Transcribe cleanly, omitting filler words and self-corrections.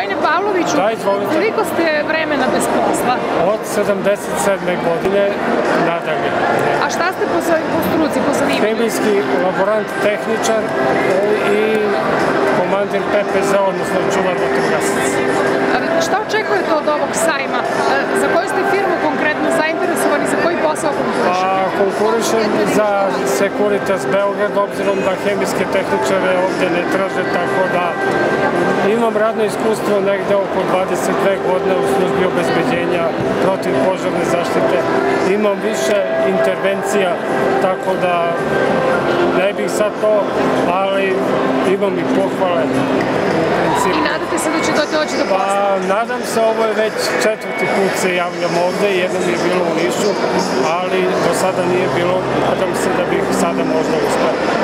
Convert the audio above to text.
Vojine Pavloviću, koliko ste vremena bez posla? Od 77. godine nadalje. A šta ste po struci, po zanimanju? Hemijski laborant, tehničar i komandir PPZ, odnosno čuvar vatrogasaca. Šta očekujete od ovog sajma? Za koju ste firmu konkretno zainteresovani, za koji posao konkurišete? Konkurišem za Securitas Beograd, obzirom da hemijske tehničare ovde ne traže, tako da imam radno iskustvo negde oko 22 godine u službi obezbeđenja protiv požarne zaštite. Imam više intervencija, tako da ne bih sad to, ali imam i pohvale. I nadate se da će to doći do posla? Pa, nadam se, ovo je već 4. put se javljam ovde, jednom je bilo u Nišu, ali do sada nije bilo, nadam se da bih sada možda uspeo.